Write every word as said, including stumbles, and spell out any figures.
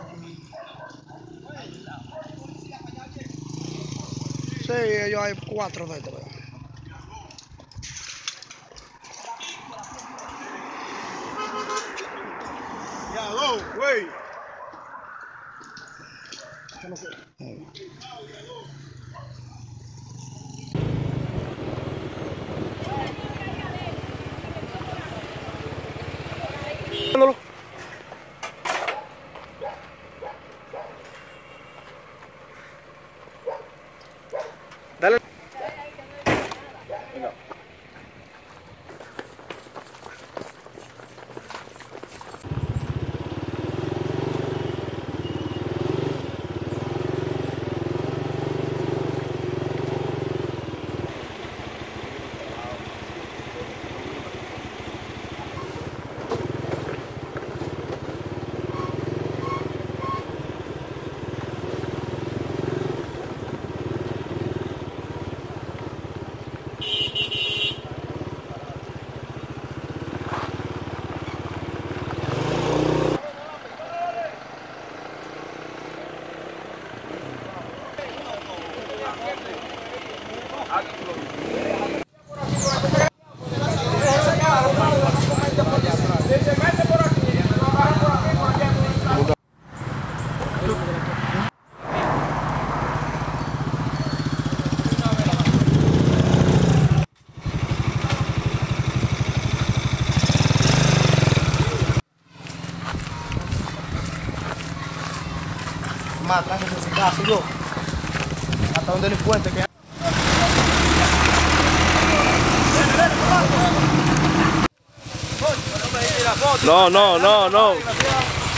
Sí, ellos hay cuatro de estos. Ya, go, güey. Dale. Venga. Más atrás de ese caso, yo. Hasta un delincuente que... No, no, no, no.